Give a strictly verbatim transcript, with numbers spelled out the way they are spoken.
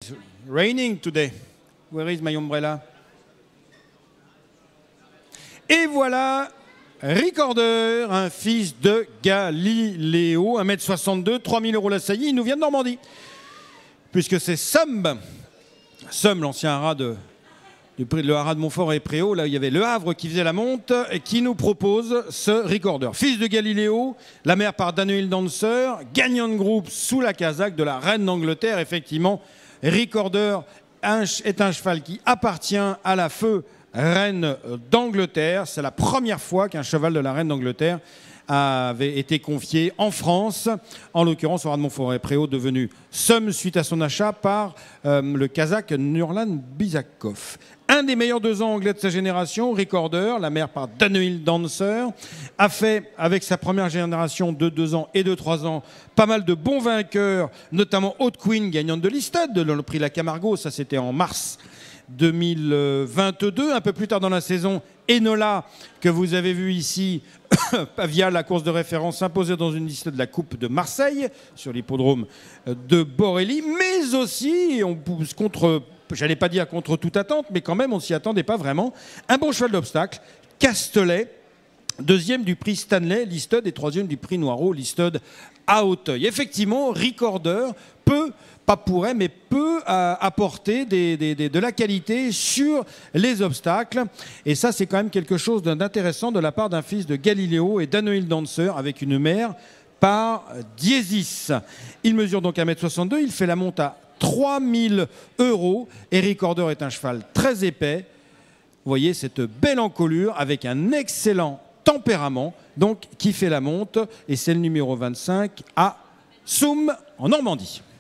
Raining today. Where is my umbrella? Et voilà Recorder, un fils de Galiléo, un mètre soixante-deux, trois mille euros la saillie, il nous vient de Normandie. Puisque c'est Somme, Somme, l'ancien haras de, du, le haras de Montfort et Préau, là il y avait le Havre qui faisait la monte, et qui nous propose ce Recorder. Fils de Galiléo, la mère par Danoil Dancer, gagnant de groupe sous la casaque de la reine d'Angleterre. Effectivement, Recorder est un cheval qui appartient à la feu reine d'Angleterre. C'est la première fois qu'un cheval de la reine d'Angleterre avait été confié en France, en l'occurrence au haras de Montfort-et-Préau, devenu Somme suite à son achat par euh, le Kazakh Nurlan Bizakov. Un des meilleurs deux ans anglais de sa génération, Recorder, la mère par Danoil Dancer, a fait avec sa première génération de deux ans et de trois ans pas mal de bons vainqueurs, notamment Haute Queen, gagnante de l'Istade, le prix La Camargo, ça c'était en mars deux mille vingt-deux. Un peu plus tard dans la saison, Enola, que vous avez vu ici via la course de référence, s'imposer dans une liste de la Coupe de Marseille sur l'hippodrome de Borelli, mais aussi, on pousse contre, j'allais pas dire contre toute attente, mais quand même on s'y attendait pas vraiment, un bon cheval d'obstacle, Castelet, deuxième du prix Stanley Listed et troisième du prix Noireau Listed à Hauteuil. Effectivement, Recorder peut, pas pourrait, mais peut euh, apporter des, des, des, de la qualité sur les obstacles. Et ça, c'est quand même quelque chose d'intéressant de la part d'un fils de Galiléo et Danoil Dancer avec une mère par Diesis. Il mesure donc un mètre soixante-deux, il fait la monte à trois mille euros et Recorder est un cheval très épais. Vous voyez cette belle encolure avec un excellent tempérament, donc qui fait la monte, et c'est le numéro vingt-cinq à Somme en Normandie.